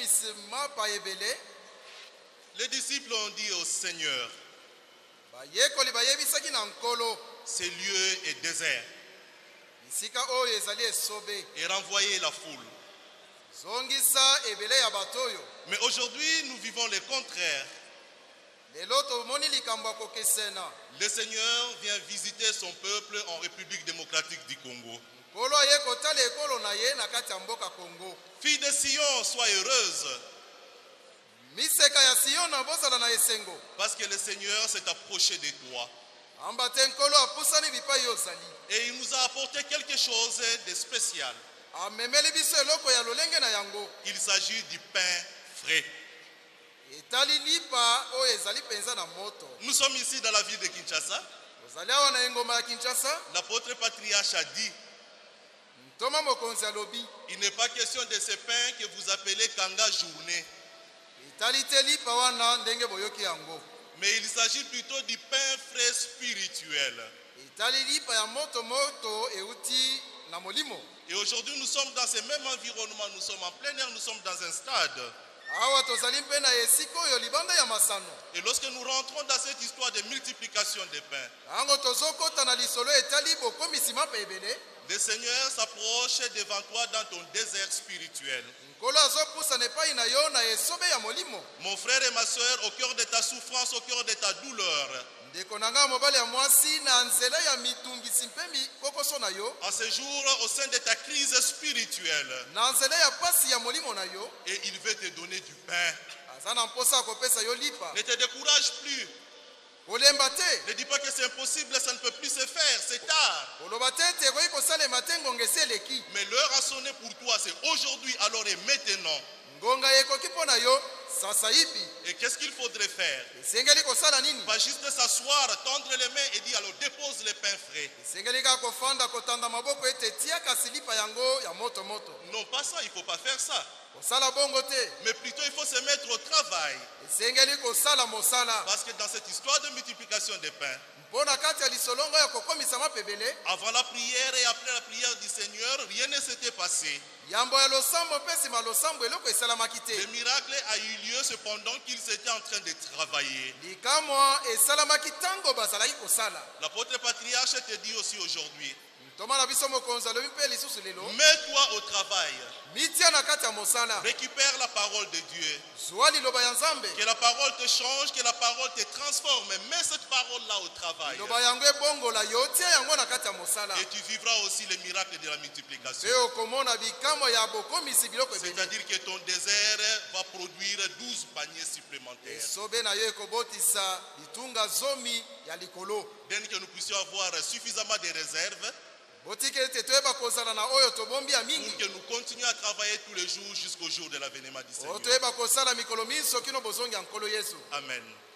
Les disciples ont dit au Seigneur, ce lieu est désert, et renvoyez la foule. Mais aujourd'hui, nous vivons le contraire. Le Seigneur vient visiter son peuple en République démocratique du Congo. Fille de Sion, sois heureuse. Parce que le Seigneur s'est approché de toi. Et il nous a apporté quelque chose de spécial. Il s'agit du pain frais. Nous sommes ici dans la ville de Kinshasa. L'apôtre patriarche a dit, il n'est pas question de ce pain que vous appelez Kanga journée. Mais il s'agit plutôt du pain frais spirituel. Et aujourd'hui nous sommes dans ce même environnement, nous sommes en plein air, nous sommes dans un stade. Et lorsque nous rentrons dans cette histoire de multiplication des pains, le Seigneur s'approche devant toi dans ton désert spirituel. Mon frère et ma soeur, au cœur de ta souffrance, au cœur de ta douleur, en ce jour, au sein de ta crise spirituelle, et il veut te donner du pain. Ne te décourage plus. Ne dis pas que c'est impossible, ça ne peut plus se faire, c'est tard. Mais l'heure a sonné pour toi, c'est aujourd'hui, alors et maintenant. Et qu'est-ce qu'il faudrait faire? Pas juste s'asseoir, tendre les mains et dire alors dépose les pains frais. Non, pas ça, il ne faut pas faire ça. Mais plutôt il faut se mettre au travail. Parce que dans cette histoire de multiplication des pains, avant la prière et après la prière du Seigneur, rien ne s'était passé. Le miracle a eu lieu cependant qu'ils étaient en train de travailler. L'apôtre patriarche te dit aussi aujourd'hui, mets-toi au travail. Récupère la parole de Dieu. Que la parole te change, que la parole te transforme. Mets cette parole-là au travail. Et tu vivras aussi le miracle de la multiplication. C'est-à-dire que ton désert va produire 12 paniers supplémentaires. Dès que nous puissions avoir suffisamment de réserves, pour que nous continuions à travailler tous les jours jusqu'au jour de l'avènement du Seigneur. Amen.